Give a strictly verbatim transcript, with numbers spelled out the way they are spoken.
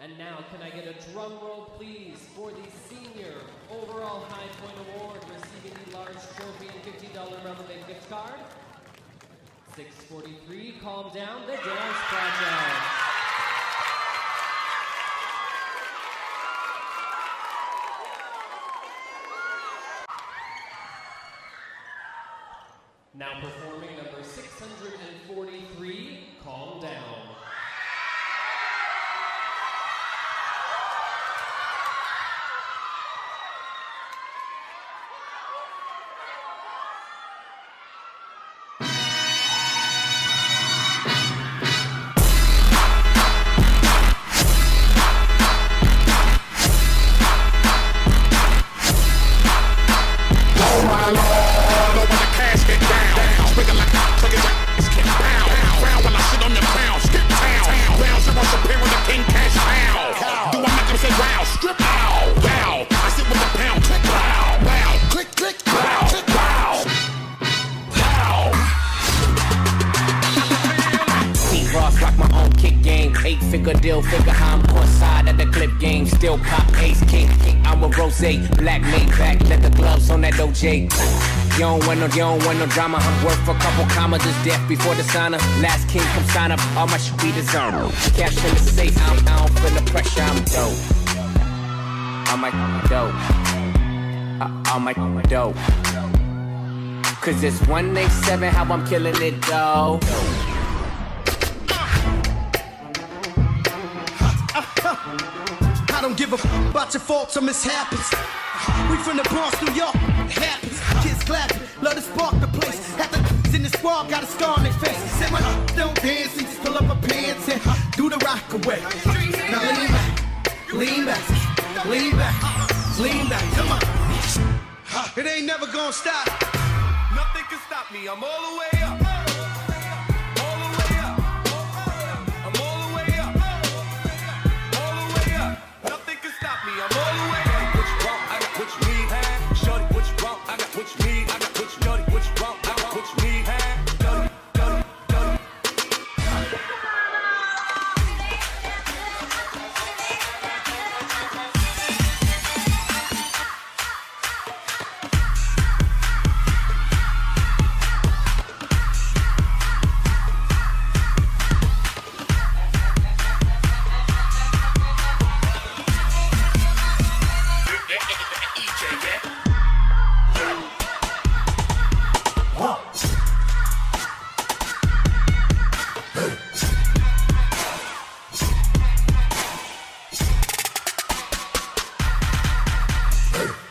And now, can I get a drum roll, please, for the Senior Overall High Point Award, receiving the large trophy and fifty dollar relevant gift card? six forty-three, Calm Down, the Dance Project. Now performing number six hundred forty-three, Calm Down. Eight-figure deal, figure how I'm on side of the clip game. Still pop ace, king, king, I'm a rose, black Maybach, leather gloves on that O J. You don't want no, you don't want no drama. I'm worth a couple commas, just death before the signer. Last king, come sign up, all my shit be deserved. Cash in the safe, I don't, I don't feel the pressure, I'm dope. I'm like dope. I'm like dope. Cause it's one eighty-seven, how I'm killing it, though. I don't give a f about your faults or mishaps. We from the Bronx, New York, it happens. Kids clapping, love to spark the place. Half the in the squad got a scar on their face. Said my don't dance, he just pull up her pants and do the rock away. Now lean back, lean back, lean back, lean back, come on. It ain't never gonna stop. Nothing can stop me, I'm all the way up. Hey.